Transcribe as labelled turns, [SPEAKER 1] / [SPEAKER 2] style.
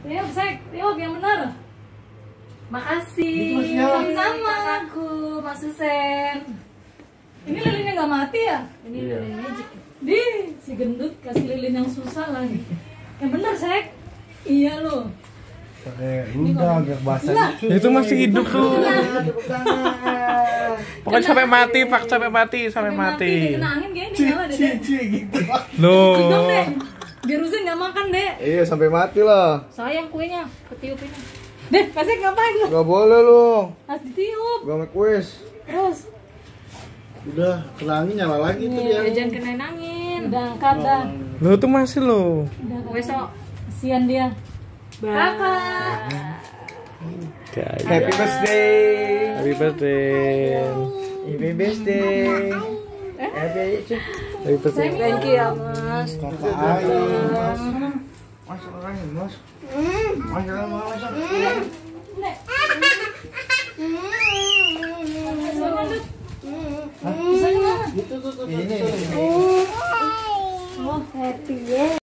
[SPEAKER 1] Tiup, Sek. Tiup yang bener. Makasih. Sama-sama. Aku, Mas Susen. Ini lilinnya nggak mati ya? Ini lilin magic. Di, si gendut kasih lilin yang susah lagi. Yang bener, Sek. Iya loh.
[SPEAKER 2] Udah agak basah.
[SPEAKER 3] Itu masih hidup tuh. Pokoknya sampai mati, Pak, sampai mati.
[SPEAKER 1] Kena angin kayaknya dia nyala deh.
[SPEAKER 2] Gitu.
[SPEAKER 3] Loh.
[SPEAKER 1] Dong, Dek. Biar Husin nggak makan, Dek.
[SPEAKER 2] Iya sampai mati lah.
[SPEAKER 1] Sayang kuenya, ketiup ini. Dek, kasih ngapain lu?
[SPEAKER 2] Gak boleh lu.
[SPEAKER 1] Harus ditiup.
[SPEAKER 2] Gak make wish.
[SPEAKER 1] Terus.
[SPEAKER 2] Udah kena angin nyala lagi tuh dia.
[SPEAKER 1] Jangan kena angin. Udah angkat dah.
[SPEAKER 3] Lo tuh masih lo.
[SPEAKER 1] Udah besok. Kasihan dia. Kakak.
[SPEAKER 2] Happy birthday.
[SPEAKER 3] Happy birthday.
[SPEAKER 2] Happy birthday. Happy birthday.
[SPEAKER 1] Thank you ya, Mas.
[SPEAKER 2] Kakak ayo, Mas. Masuk angin, Mas. Masuk angin, Mas.
[SPEAKER 1] Nek.
[SPEAKER 2] Ini.
[SPEAKER 1] Oh, happy ya.